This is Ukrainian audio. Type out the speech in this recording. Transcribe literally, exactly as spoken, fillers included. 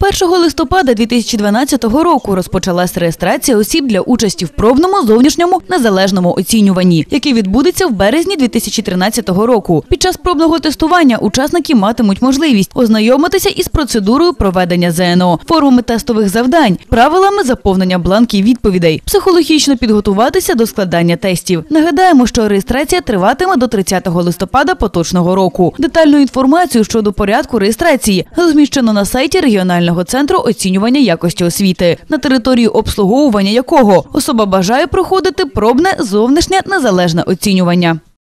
першого листопада дві тисячі дванадцятого року розпочалась реєстрація осіб для участі в пробному зовнішньому незалежному оцінюванні, яке відбудеться в березні дві тисячі тринадцятого року. Під час пробного тестування учасники матимуть можливість ознайомитися із процедурою проведення ЗНО, формами тестових завдань, правилами заповнення бланків відповідей, психологічно підготуватися до складання тестів. Нагадаємо, що реєстрація триватиме до тридцятого листопада поточного року. Детальну інформацію щодо порядку реєстрації розміщено на сайті регіонального центру оцінювання якості освіти, на території обслуговування якого особа бажає проходити пробне зовнішнє незалежне оцінювання.